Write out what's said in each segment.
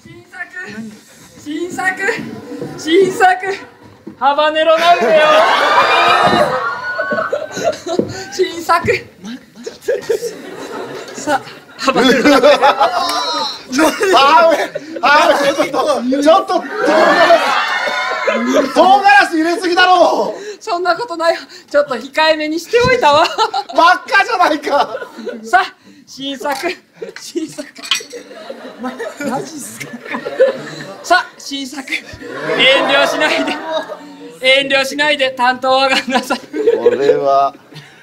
新作ハバネロ鍋よ。新作さあハバネロ鍋。 ちょっと唐辛子入れすぎだろう。 そんなことないよ。ちょっと控えめにしておいたわ。 真っ赤じゃないか。 さあ新作マジっすか。 さあ新作遠慮しないで担当はがんなさい。 これは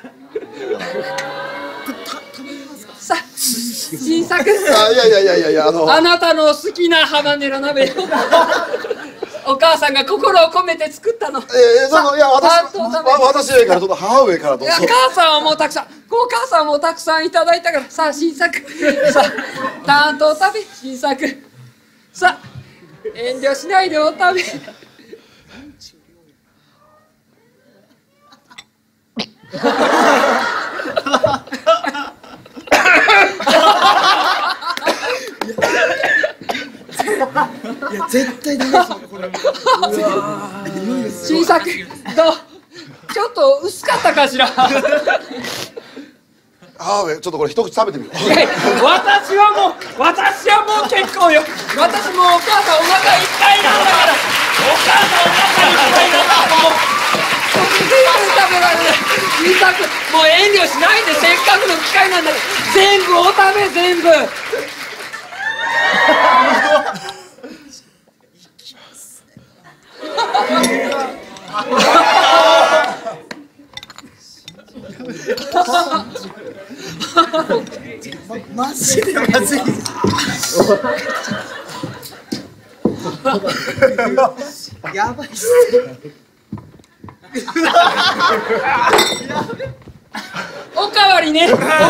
さあ新作いやあなたの好きなハバネロ鍋よ。お母さんが心を込めて作ったの。 いや私上から母上からどうぞ。 母さんはもうたくさん、お母さんもたくさんいただいたから、さあ新作、さあ担当食べ新作、さあ遠慮しないでお食べ。 いや絶対ダメですよこれ。 新作どう？ちょっと薄かったかしら。 母上ちょっとこれ一口食べてみよう。 私はもう結構よ。私もうお母さんお腹いっぱいなんだから。お母さんお腹いっぱいなんだからもう。全然食べられない。新作もう遠慮しないで、せっかくの機会なんだから全部お食べ全部。 マジでまずい。やばいっす。 おかわりね。おかわり。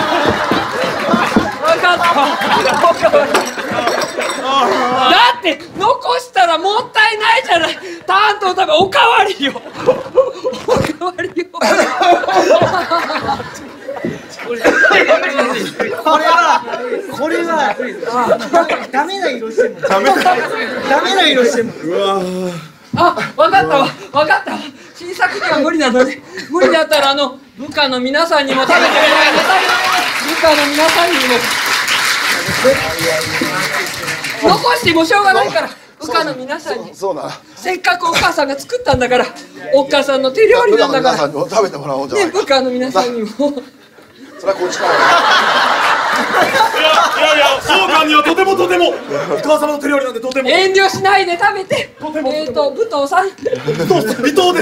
分かった。おかわり。だって残したらもったいないじゃない。担当食べおかわりよ。おかわりよ。 これはダメな色してんの。ダメな色してんの。 あ、分かったわ。新作には無理なので、無理だったら部下の皆さんにも食べてもらいなさい。部下の皆さんにも。残してもしょうがないから、部下の皆さんに。 そうだな。 せっかくお母さんが作ったんだから、お母さんの手料理なんだから。 部下の皆さんにも食べてもらおうじゃないか。 部下の皆さんにも。 それはこっちからいや総監にはとてもお母様の手料理なんでとても。 遠慮しないで食べて。武藤さん。 伊藤です。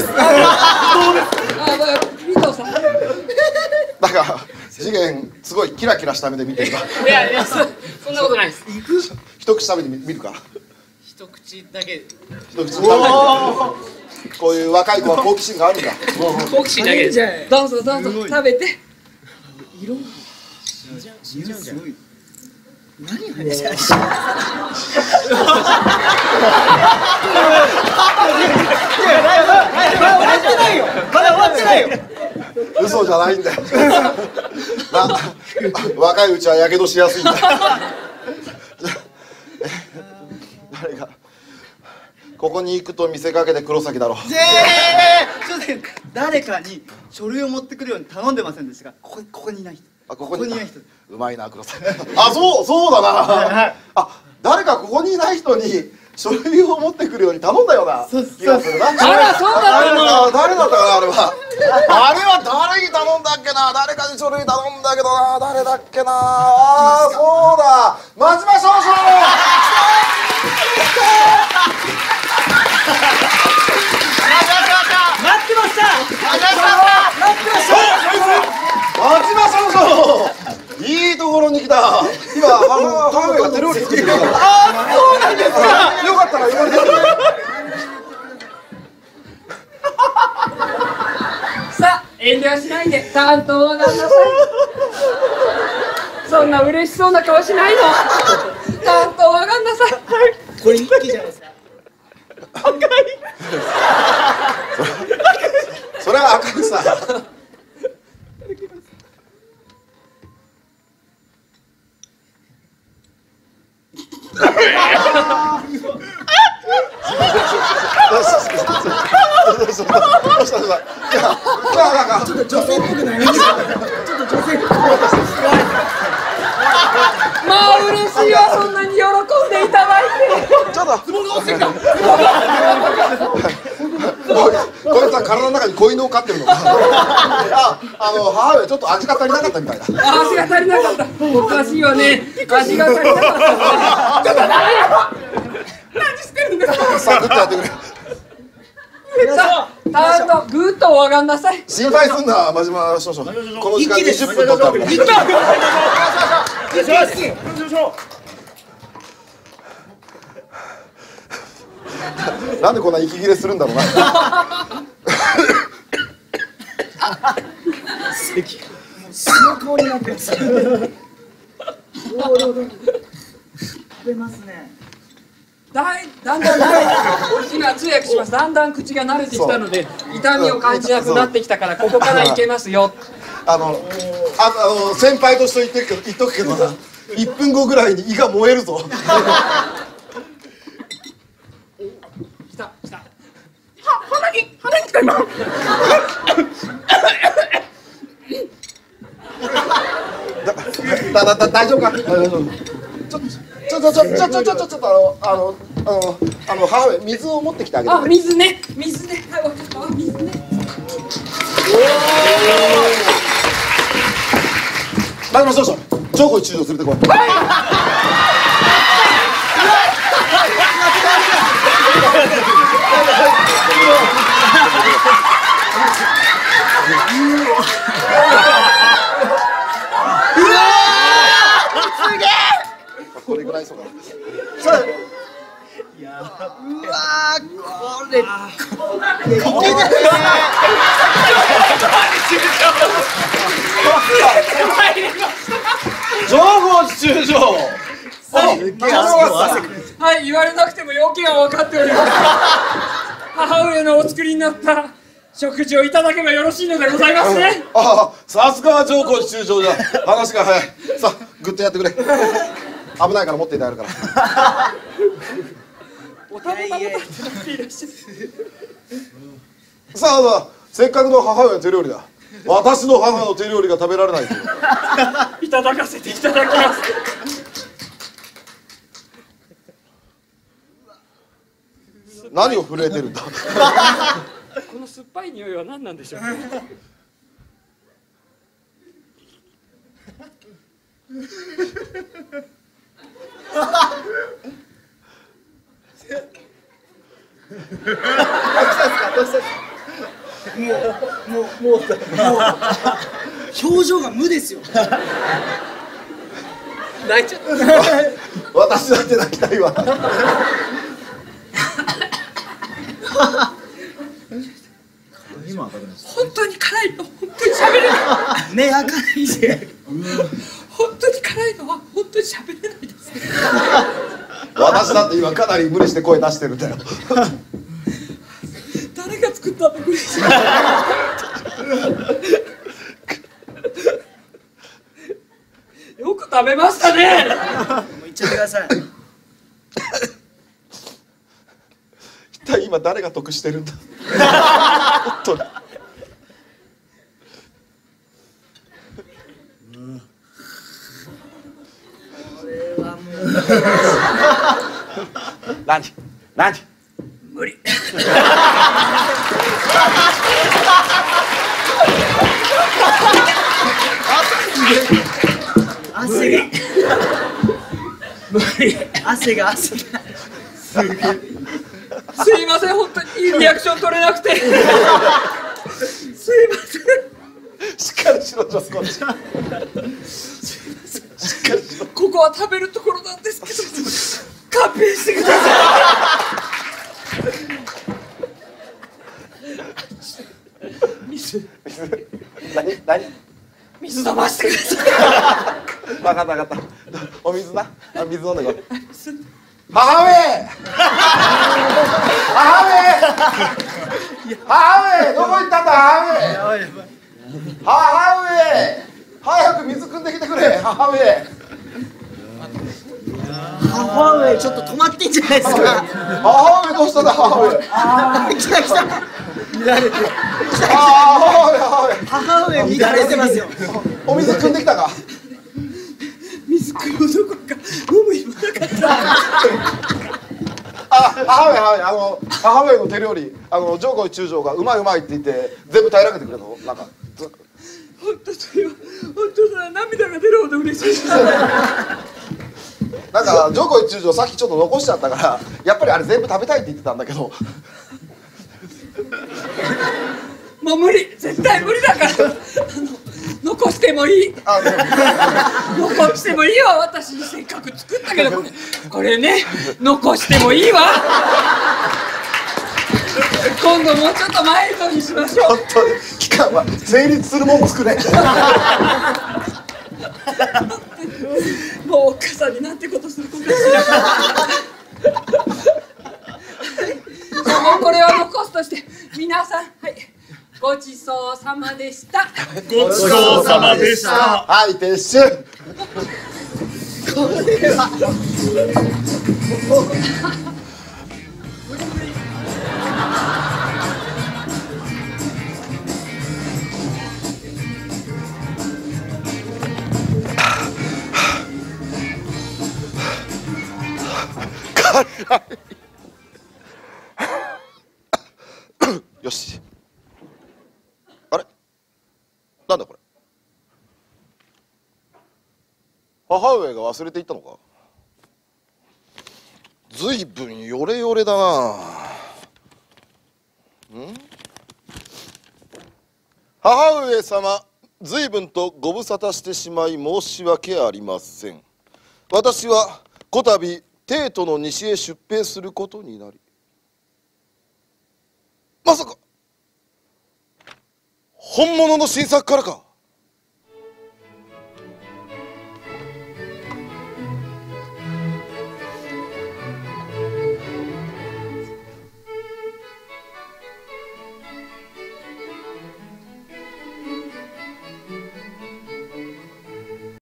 尾藤さん。 なんか次元すごいキラキラした目で見てるわ。 いやそんなことないです。 一口食べてみるか。 一口だけ。 一口食べて。こういう若い子は好奇心があるんだ。 好奇心だけで。どうぞ食べて。 色すごい。何入ってる。まだ終わってないよ。 嘘じゃないんだよ。若いうちはやけどしやすいんだよ。誰がここに行くと見せかけて黒崎だろ。 ちょっと誰かに書類を持ってくるように頼んでませんでしたが、ここにいない人。 ここにいない人。 うまいな黒崎。あ、そうだな。あ、誰かここにいない人に書類を持ってくるように頼んだような気がするな。 あらそうだったの。 誰だったかなあれは。あれは誰に頼んだっけな。誰かに書類頼んだけどな。誰だっけな。ああそうだ。松島少々。 待ってました松島少々。いいところに来た。今母上が手料理作ってくれた。ああそうなんですか。よかったら言われて。 さあ遠慮しないで担当はがんなさい。そんな嬉しそうな顔しないの。担当はがんなさい。 これ一気じゃないですか。 赤い。 それは赤くさ。 ちょっと女性っぽくないちょっと女性っぽくないまあ嬉しいわ、そんなに喜んでいただいて。 ちょっと相撲が落ちてきた。 こいつは体の中に子犬を飼ってるのか。母上ちょっと味が足りなかったみたいだ。 味が足りなかった。おかしいわね。味が足りなかったね。ちょっとダメよ。何してるんですか。 さあグッとやってくれ。 さあ、ちゃんとぐーっとお上がんなさい。 心配すんな真島少々。この時間20分取ったんだ。なんでこんな息切れするんだろうな。 その香りになってます。食べますね。 だんだん慣れてきて、今通訳します。だんだん口が慣れてきたので、痛みを感じなくなってきたから、ここからいけますよ。 先輩として言っとくけどな、1分後ぐらいに胃が燃えるぞ。 来た。鼻に来た今。 大丈夫か。ちょっと母上水を持ってきてあげて。 あ、水ね。はい、わかったわ。水ね。 真島少々、上皇一中将連れてこい。これぐらいそうかな。 うわー、これ上皇一中将。 はい、言われなくても要件は分かっております。母上のお作りになった食事をいただけばよろしいのでございますね。 さすがは上皇一中将じゃ。話が早い。さあグッとやってくれ。危ないから持っていてあるから。 おたぼたぼたってなっていらっしゃる。 さあせっかくの母上の手料理だ。私の母の手料理が食べられないと。 いただかせていただきます。 何を震えてるんだ。 この酸っぱい匂いは何なんでしょう。 もう表情が無ですよ。 泣いちゃった。 私だって泣きたいわ。 本当に辛いの。本当に喋れない。 目開かないで。 本当に辛いのは本当に喋れないです。 私だって今かなり無理して声出してるんだよ。 誰が作ったのこれ。よく食べましたね。 もういっちゃってください。 一体今誰が得してるんだ。本当に。何無理。汗が。 すいません、本当にいいリアクション取れなくて。すいません。 しっかりしろ、ちょっと。しっかりしろ。 ここは食べるところなんですけど、勘弁してください。水飲ませてください。 分かった。お水な。水飲んでこい。母上どこ行ったんだ。母上早く水汲んできてくれ。母上母上ちょっと止まってんじゃないですか。 母上どうしたんだ母上。 来た来た。乱れて。 母上。 母上乱れてますよ。 お水汲んできたか。 水汲むどころか飲む暇なかった。 母上の手料理上皇中将がうまいうまいって言って全部平らげてくれるのなんか本当それは本当それは涙が出るほど嬉しいです。 なんか上皇中将さっきちょっと残しちゃったからやっぱりあれ全部食べたいって言ってたんだけどもう無理絶対無理だから残してもいい残してもいいわ私せっかく作ったけどこれね残してもいいわ今度もうちょっとマイルドにしましょう本当に期間は成立するもん作れもうおっかさんになんてことすることしなかったもうこれは残すとして皆さんはいごちそうさまでした。 ごちそうさまでした。 はい撤収。 これはよし。あれなんだこれ母上が忘れていったのかずいぶんヨレヨレだな母上様ずいぶんとご無沙汰してしまい申し訳ありません私はこたび帝都の西へ出兵することになりまさか本物の新作からか